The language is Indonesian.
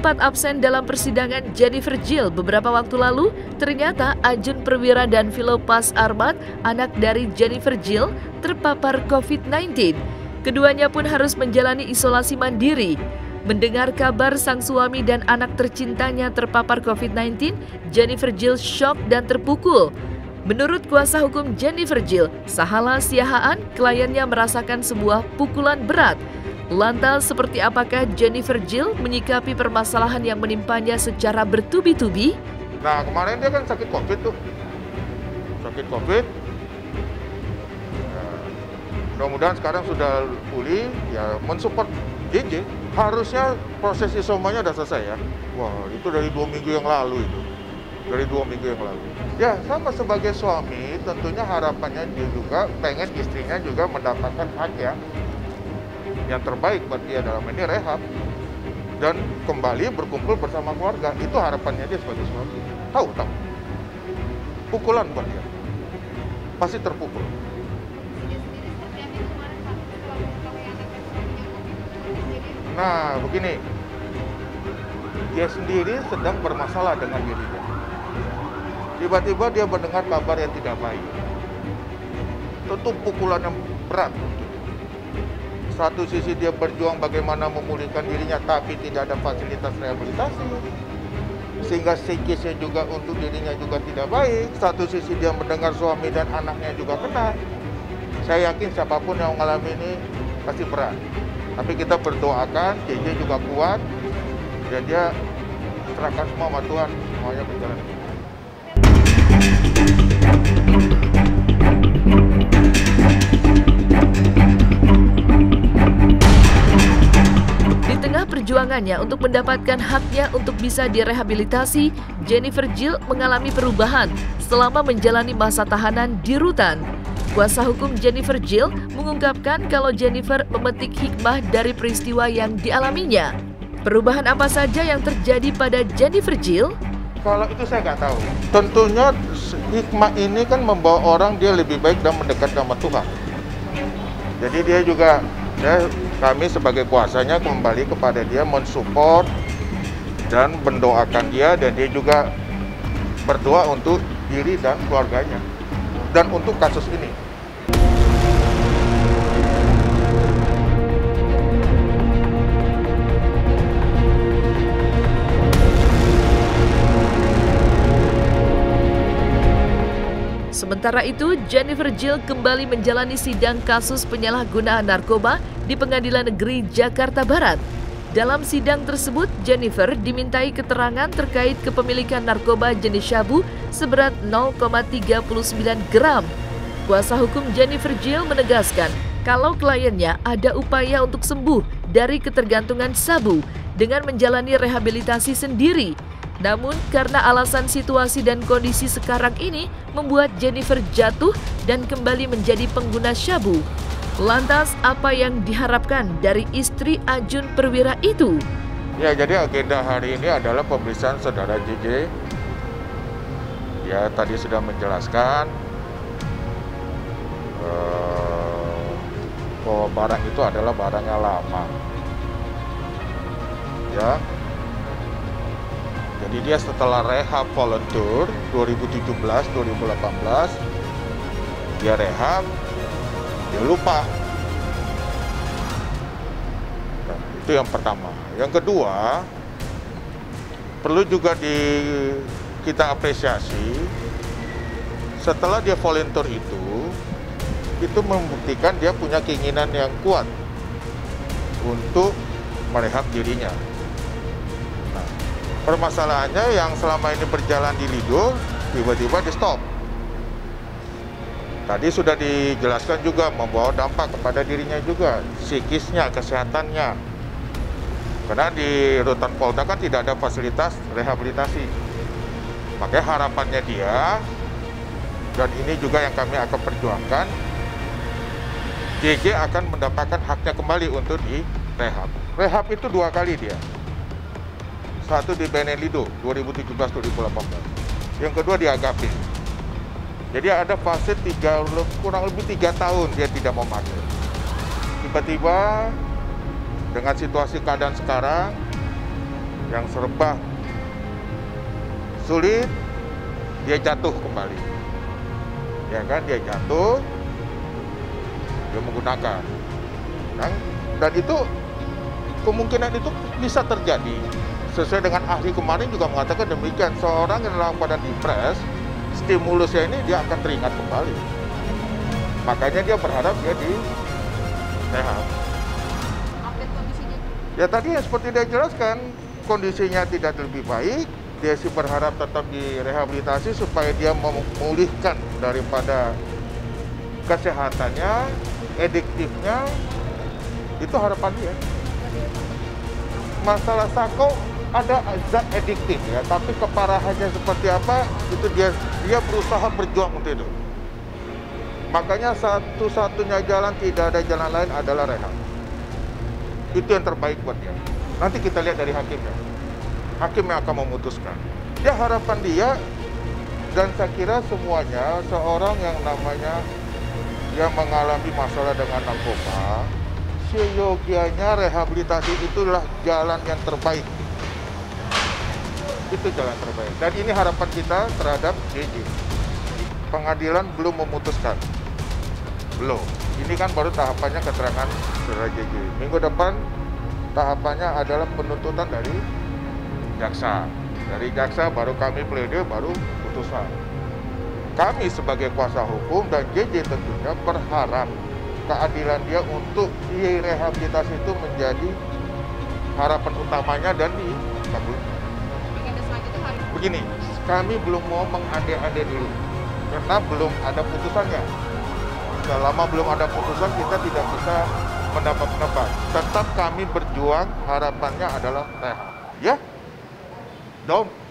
sempat absen dalam persidangan Jennifer Jill beberapa waktu lalu, ternyata Ajun Perwira dan Philopas Armad, anak dari Jennifer Jill, terpapar COVID-19. Keduanya pun harus menjalani isolasi mandiri. Mendengar kabar sang suami dan anak tercintanya terpapar COVID-19, Jennifer Jill shock dan terpukul. Menurut kuasa hukum Jennifer Jill, Sahala Siahaan, kliennya merasakan sebuah pukulan berat. Lantas, seperti apakah Jennifer Jill menyikapi permasalahan yang menimpanya secara bertubi-tubi? Nah, kemarin dia kan sakit COVID tuh. Sakit COVID. Mudah-mudahan sekarang sudah pulih, ya mensupport JJ. Harusnya proses isomanya sudah selesai ya. Wah, itu dari 2 minggu yang lalu itu. Dari 2 minggu yang lalu. Ya, sama sebagai suami, tentunya harapannya dia juga pengen istrinya juga mendapatkan hak yang terbaik buat dia dalam ini rehab dan kembali berkumpul bersama keluarga. Itu harapannya dia sebagai suami. Tahu. Pukulan buat dia. Pasti terpukul. Nah, begini. Dia sendiri sedang bermasalah dengan dirinya. Tiba-tiba dia mendengar kabar yang tidak baik. Tentu pukulan yang berat. Satu sisi dia berjuang bagaimana memulihkan dirinya, tapi tidak ada fasilitas rehabilitasi. Sehingga psikisnya juga untuk dirinya juga tidak baik. Satu sisi dia mendengar suami dan anaknya juga kena. Saya yakin siapapun yang mengalami ini pasti berat. Tapi kita berdoakan, JJ juga kuat. Dan dia serahkan semua sama Tuhan, semuanya berjalan. Perjuangannya untuk mendapatkan haknya untuk bisa direhabilitasi, Jennifer Jill mengalami perubahan selama menjalani masa tahanan di rutan. Kuasa hukum Jennifer Jill mengungkapkan kalau Jennifer memetik hikmah dari peristiwa yang dialaminya. Perubahan apa saja yang terjadi pada Jennifer Jill? Kalau itu saya nggak tahu. Tentunya hikmah ini kan membawa orang dia lebih baik dan mendekat sama Tuhan. Jadi dia juga kami sebagai kuasanya kembali kepada dia mensupport dan mendoakan dia, dan dia juga berdoa untuk diri dan keluarganya dan untuk kasus ini. Sementara itu, Jennifer Jill kembali menjalani sidang kasus penyalahgunaan narkoba di Pengadilan Negeri Jakarta Barat. Dalam sidang tersebut, Jennifer dimintai keterangan terkait kepemilikan narkoba jenis syabu seberat 0,39 gram. Kuasa hukum Jennifer Jill menegaskan kalau kliennya ada upaya untuk sembuh dari ketergantungan sabu dengan menjalani rehabilitasi sendiri. Namun karena alasan situasi dan kondisi sekarang ini membuat Jennifer jatuh dan kembali menjadi pengguna syabu. Lantas apa yang diharapkan dari istri Ajun Perwira itu? Ya, jadi agenda hari ini adalah pemeriksaan saudara JJ. Ya, tadi sudah menjelaskan bahwa barang itu adalah barang yang lama. Ya. Jadi dia setelah rehab volunteer 2017-2018, dia rehab, dia lupa. Nah, itu yang pertama. Yang kedua, perlu juga kita apresiasi, setelah dia volunteer itu membuktikan dia punya keinginan yang kuat untuk merehab dirinya. Permasalahannya yang selama ini berjalan di Lido, tiba-tiba di stop. Tadi sudah dijelaskan juga membawa dampak kepada dirinya juga, psikisnya, kesehatannya. Karena di rutan Polda kan tidak ada fasilitas rehabilitasi. Makanya harapannya dia, dan ini juga yang kami akan perjuangkan, JJ akan mendapatkan haknya kembali untuk direhab. Rehab itu 2 kali dia. Satu di BNN Lido 2017-2018. Yang kedua di Agape. Jadi ada fase kurang lebih 3 tahun dia tidak memakai. Tiba-tiba dengan situasi keadaan sekarang, yang serba sulit, dia jatuh kembali. Ya kan, dia jatuh, dia menggunakan. Dan itu kemungkinan itu bisa terjadi. Sesuai dengan ahli kemarin juga mengatakan demikian. Seorang yang dalam keadaan depres, stimulusnya ini dia akan teringat kembali. Makanya dia berharap dia sehat. Update kondisinya? Ya tadi yang seperti dia jelaskan, kondisinya tidak lebih baik. Dia sih berharap tetap direhabilitasi supaya dia memulihkan daripada kesehatannya, ediktifnya. Itu harapan dia. Masalah Sako ada zat ediktif ya, tapi keparahannya seperti apa itu dia berusaha berjuang untuk itu. Makanya satu-satunya jalan, tidak ada jalan lain adalah rehab. Itu yang terbaik buat dia. Nanti kita lihat dari hakimnya. Hakim yang akan memutuskan. Ya harapan dia, dan saya kira semuanya, seorang yang namanya yang mengalami masalah dengan narkoba, seyogianya rehabilitasi itulah jalan yang terbaik. Itu jalan terbaik. Dan ini harapan kita terhadap JJ. Pengadilan belum memutuskan. Belum. Ini kan baru tahapannya keterangan saudara JJ. Minggu depan tahapannya adalah penuntutan dari jaksa. Dari jaksa baru kami pledoi, baru putusan. Kami sebagai kuasa hukum dan JJ tentunya berharap keadilan dia untuk direhabilitasi itu menjadi harapan utamanya dan dikabulkan. Begini, kami belum mau mengandai-andai dulu karena belum ada putusannya. Selama belum ada putusan kita tidak bisa menebak-nebak. Tetap kami berjuang, harapannya adalah sehat. Ya, don't